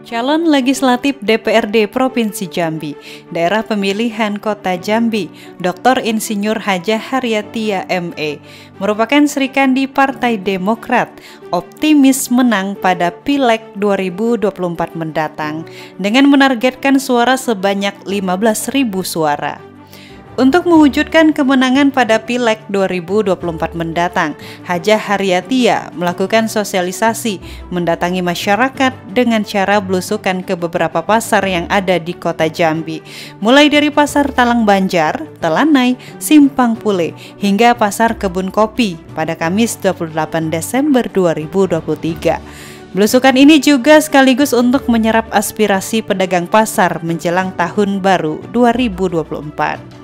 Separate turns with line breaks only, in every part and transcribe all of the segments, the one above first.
Calon legislatif DPRD Provinsi Jambi, daerah pemilihan Kota Jambi, Dr. Insinyur Hajah Haryatia ME, merupakan Serikandi Partai Demokrat, optimis menang pada Pileg 2024 mendatang dengan menargetkan suara sebanyak 15.000 suara. Untuk mewujudkan kemenangan pada Pileg 2024 mendatang, Hajah Haryatia melakukan sosialisasi, mendatangi masyarakat dengan cara belusukan ke beberapa pasar yang ada di Kota Jambi, mulai dari Pasar Talang Banjar, Telanai, Simpang Pule, hingga Pasar Kebun Kopi pada Kamis 28 Desember 2023. Belusukan ini juga sekaligus untuk menyerap aspirasi pedagang pasar menjelang Tahun Baru 2024.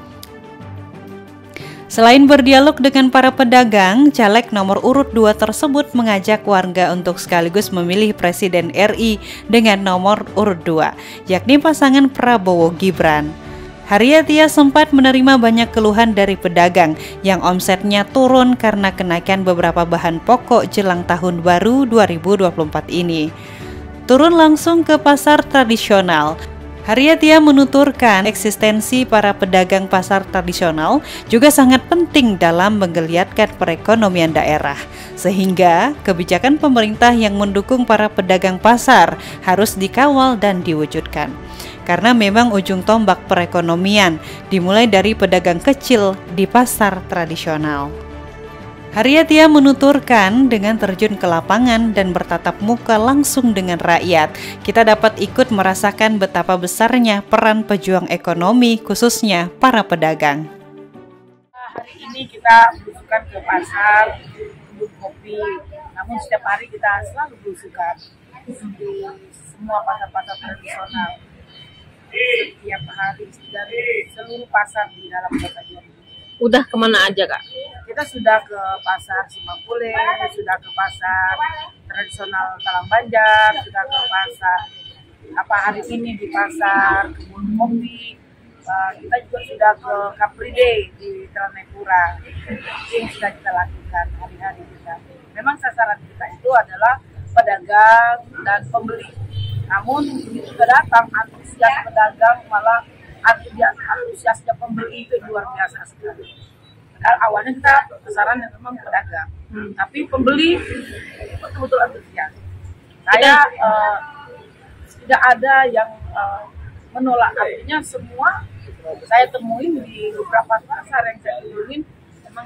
Selain berdialog dengan para pedagang, caleg nomor urut 2 tersebut mengajak warga untuk sekaligus memilih Presiden RI dengan nomor urut 2, yakni pasangan Prabowo Gibran. Haryatia sempat menerima banyak keluhan dari pedagang yang omsetnya turun karena kenaikan beberapa bahan pokok jelang Tahun Baru 2024 ini. Turun langsung ke pasar tradisional. Haryatia menuturkan eksistensi para pedagang pasar tradisional juga sangat penting dalam menggeliatkan perekonomian daerah, sehingga kebijakan pemerintah yang mendukung para pedagang pasar harus dikawal dan diwujudkan. Karena memang ujung tombak perekonomian dimulai dari pedagang kecil di pasar tradisional. Haryatia menuturkan dengan terjun ke lapangan dan bertatap muka langsung dengan rakyat, kita dapat ikut merasakan betapa besarnya peran pejuang ekonomi khususnya para pedagang.
Hari ini kita belusukan ke pasar Kebun Kopi, namun setiap hari kita selalu belusukan di semua pasar-pasar tradisional. Setiap hari dari seluruh pasar di dalam Kota Jambi.
Udah kemana aja, Kak?
Kita sudah ke pasar Simpang Pule, sudah ke pasar tradisional Talang Banjar, sudah ke pasar hari ini di pasar Kebun Kopi, kita juga sudah ke Car Free Day di Telanai Pura. Ini yang sudah kita lakukan hari-hari kita. Memang sasaran kita itu adalah pedagang dan pembeli. Namun begitu datang antusias pedagang malah antusiasnya pembeli itu luar biasa sekali. Padahal awalnya kita sasaran yang memang pedagang, tapi pembeli betul-betul antusias. Saya tidak ada yang menolak, artinya semua saya temuin di beberapa pasar yang saya kunjungin memang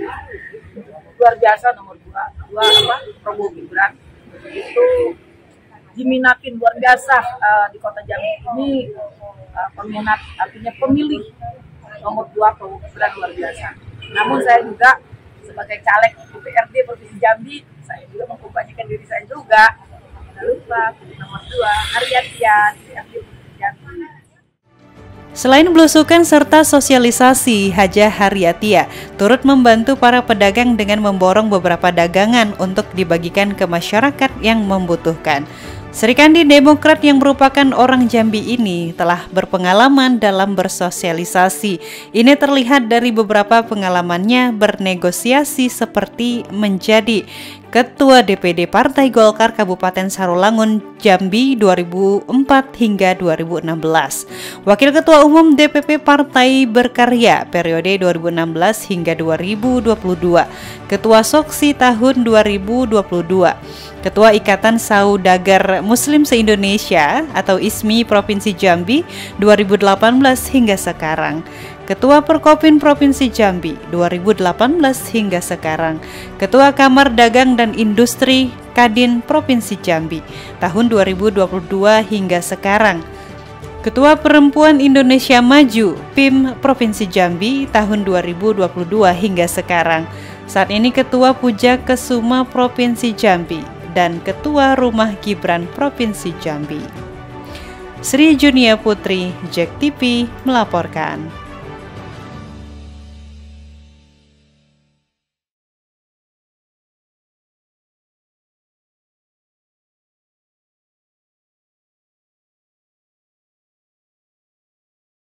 luar biasa. Nomor dua Prabowo Gibran itu diminatin luar biasa di Kota Jambi ini. Peminat, artinya pemilih nomor 2 Prabowo Gibran luar biasa. Namun saya juga sebagai caleg DPRD Provinsi Jambi, saya juga mengkampanyekan diri saya juga. Jangan lupa nomor 2 Haryatia DPRD Provinsi Jambi.
Selain belusukan serta sosialisasi, Hajah Haryatia turut membantu para pedagang dengan memborong beberapa dagangan untuk dibagikan ke masyarakat yang membutuhkan. Serikandi Demokrat yang merupakan orang Jambi ini telah berpengalaman dalam bersosialisasi. Ini terlihat dari beberapa pengalamannya bernegosiasi seperti menjadi Ketua DPD Partai Golkar Kabupaten Sarolangun Jambi 2004 hingga 2016, Wakil Ketua Umum DPP Partai Berkarya periode 2016 hingga 2022, Ketua Soksi tahun 2022, Ketua Ikatan Saudagar Muslim se-Indonesia atau ISMI Provinsi Jambi 2018 hingga sekarang, Ketua Perkopin Provinsi Jambi 2018 hingga sekarang, Ketua Kamar Dagang dan Industri Kadin Provinsi Jambi tahun 2022 hingga sekarang, Ketua Perempuan Indonesia Maju PIM Provinsi Jambi tahun 2022 hingga sekarang. Saat ini Ketua Puja Kesuma Provinsi Jambi dan Ketua Rumah Gibran Provinsi Jambi. Sri Junia Putri, JEK TV melaporkan.